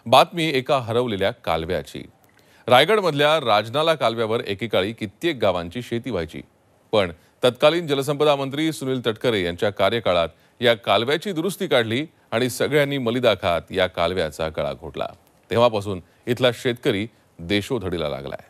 बातमी एका हरवलेल्या कालव्याची। रायगडमधल्या राजनाला कालव्यावर एकेकाळी कित्येक गावांची शेती व्हायची, पण तत्कालीन जलसंपदा मंत्री सुनील तटकरे यांच्या कार्यकाळात या कालव्याची दुरुस्ती काढली आणि सगळ्यांनी मलिदा खात या कालव्याचा गळा घोटला। तेव्हापासून इथला शेतकरी देशोधडीला लागलाय।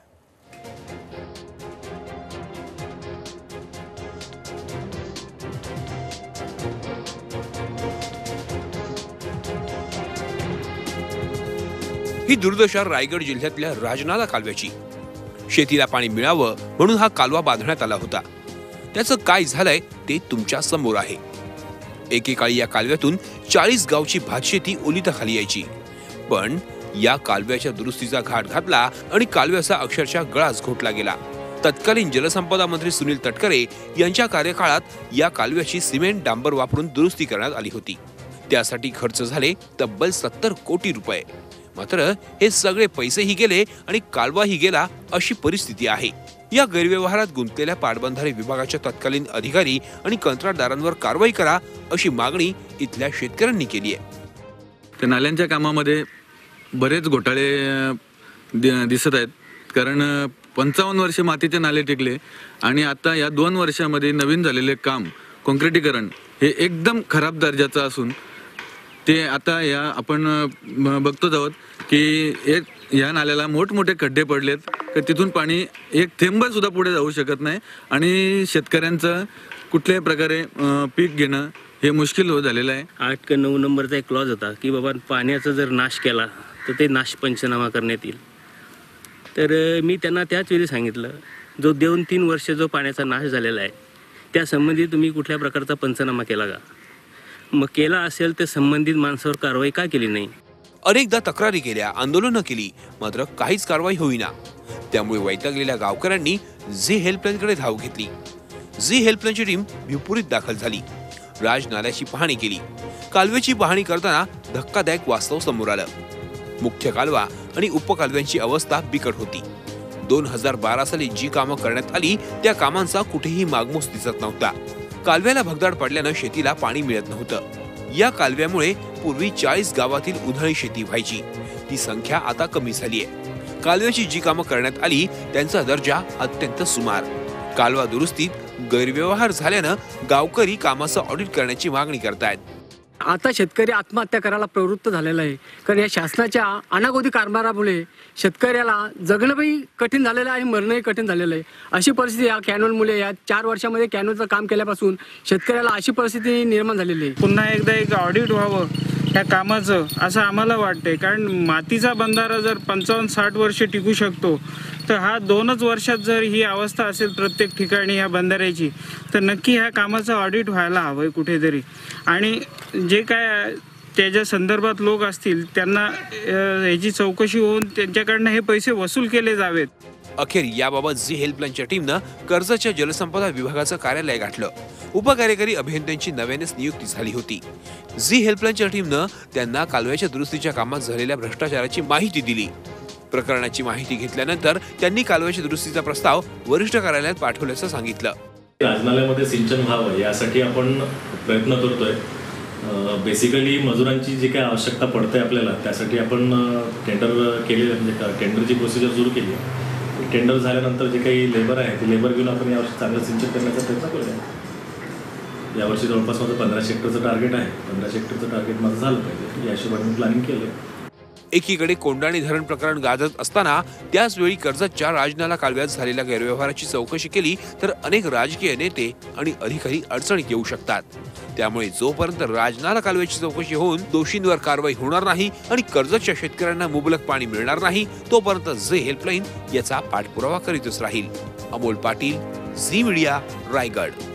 ही दुर्दशा रायगड जिल्ह्यातल्या राजनाला कालव्याची। शेतीला पाणी मिळावं म्हणून हा कालवा बांधण्यात आला होता। त्याचं काय झालंय ते तुमच्या समोर आहे। एकेकाळी या कालव्यातून 40 गावची भातशेती ओलिताखाली यायची, पण या कालव्याच्या दुरुस्तीचा घाट घातला आणि कालव्याचा अक्षरशः गळाच घोटला गेला। तत्कालीन जलसंपदा मंत्री सुनील तटकरे यांच्या कार्यकाळात या कालव्याची सिमेंट डांबर वापरून दुरुस्ती करण्यात आली होती। त्यासाठी खर्च झाले तब्बल 70 कोटी रुपये। मात्र हे सगळे पैसेही गेले आणि कालवाही गेला अशी परिस्थिती आहे। या गैरव्यवहारात गुंतलेल्या पाटबंधारे विभागाच्या तत्कालीन अधिकारी आणि कंत्राटदारांवर कारवाई करा अशी मागणी इथल्या शेतकऱ्यांनी केली आहे। त्या नाल्यांच्या कामामध्ये बरेच घोटाळे दिसत आहेत, कारण 55 वर्ष मातीचे नाले टिकले आणि आता या 2 वर्षामध्ये नवीन झालेले काम कॉन्क्रिटीकरण हे एकदम खराब दर्जाचं असून ते आता या आपण बघतोच आहोत की या नाल्याला मोठमोठे खड्डे पडलेत, तर तिथून पाणी एक थेंब सुद्धा पुढे जाऊ शकत नाही आणि शेतकऱ्यांचं कुठल्याही प्रकारे पीक घेणं हे मुश्किल हो झालेलं आहे। 8 का 9 नंबरचा एक क्लॉज होता की बाबा पाण्याचा जर नाश केला तर ते नाश पंचनामा करण्यात येईल। तर मी त्यांना त्याच वेळी सांगितलं, जो 2-3 वर्ष जो पाण्याचा नाश झालेला आहे त्या संबंधी तुम्ही कुठल्या प्रकारचा पंचनामा केला का? मग केला असेल तर संबंधित माणसावर कारवाई का केली नाही? अनेकदा तक्रारी केल्या, आंदोलनं केली, मात्र काहीच कारवाई होईना। त्यामुळे वैतागलेल्या गावकऱ्यांनी झी हेल्पलाईन कडे धाव घेतली। झी हेल्पलाईनची टीम भिवपुरीत दाखल झाली, राजनाल्याची पाहणी केली। कालव्याची पाहणी करताना धक्कादायक वास्तव समोर आलं। मुख्य कालवा आणि उपकालव्यांची अवस्था बिकट होती। 2012 साली जी कामं करण्यात आली त्या कामांचा कुठेही मागमूस दिसत नव्हता। कालव्याला भगदाड पडल्यानं शेतीला पाणी मिळत नव्हतं। या कालव्यामुळे पूर्वी 40 गावातील उन्हाळी शेती व्हायची, ती संख्या आता कमी झाली आहे। कालव्याची जी कामं करण्यात आली त्यांचा दर्जा अत्यंत सुमार। कालवा दुरुस्तीत गैरव्यवहार झाल्यानं गावकरी कामाचं ऑडिट करण्याची मागणी करतायत। आता शेतकरी आत्महत्या करायला प्रवृत्त झालेला आहे, कारण या शासनाच्या अनागोदी कारभारामुळे शेतकऱ्याला जगणंही कठीण झालेलं आहे, मरणंही कठीण झालेलं आहे। अशी परिस्थिती या कॅनलमुळे या 4 वर्षामध्ये कॅनलचं काम केल्यापासून शेतकऱ्याला अशी परिस्थिती निर्माण झालेली आहे। पुन्हा एकदा एक ऑडिट व्हावं या कामाचं असं आम्हाला वाटतंय, कारण मातीचा बंधारा जर 55-60 वर्ष टिकू शकतो तर हा 2च वर्षात जर ही अवस्था असेल प्रत्येक ठिकाणी या बंधाऱ्याची, तर नक्की ह्या कामाचं ऑडिट व्हायला हवंय कुठेतरी। आणि जे काय त्याच्या संदर्भात लोक असतील त्यांना याची चौकशी होऊन त्यांच्याकडनं हे पैसे वसूल केले जावेत। अखेर याबाबत झी हेल्पलाईनच्या टीमनं कर्जतच्या जलसंपदा विभागाचं कार्यालय गाठलं। उपकार्यकारी अभियंत्यांची नव्यानेच नियुक्ती झाली होती। झी हेल्पलाईनच्या टीमनं त्यांना कालव्याच्या दुरुस्तीच्या कामात झालेल्या भ्रष्टाचाराची माहिती दिली। प्रकरणाची माहिती घेतल्यानंतर त्यांनी कालव्याच्या दुरुस्तीचा प्रस्ताव वरिष्ठ कार्यालयात पाठवल्याचं सांगितलं। राजनाल्यामध्ये सिंचन व्हावं यासाठी आपण प्रयत्न करतोय। बेसिकली मजुरांची जी काय आवश्यकता पडते आपल्याला, त्यासाठी आपण टेंडर केले, म्हणजे टेंडरची प्रोसिजर सुरू केली आहे। टेंडर झाल्यानंतर जे काही लेबर आहे ते लेबर घेऊन आपण यावर्षी चांगलं सिंचन करण्याचा प्रयत्न करूया। यावर्षी जवळपास माझं 1500 हेक्टरचं टार्गेट आहे। 1500 हेक्टरचं टार्गेट माझं झालं पाहिजे, या हिशोबाने प्लॅनिंग केलं। एकीकडे कोंडाणी धरण प्रकरण गाजत असताना त्याच वेळी कर्जतच्या राजनाला कालव्यात झालेल्या गैरव्यवहाराची चौकशी केली तर अनेक राजकीय नेते आणि अधिकारी अडचणीत येऊ शकतात। त्यामुळे जोपर्यंत राजनाला कालव्याची चौकशी होऊन दोषींवर कारवाई होणार नाही आणि कर्जतच्या शेतकऱ्यांना मुबलक पाणी मिळणार नाही, तोपर्यंत झी हेल्पलाईन याचा पाठपुरावा करीतच राहील। Amol Patil, Zee media, Raigad.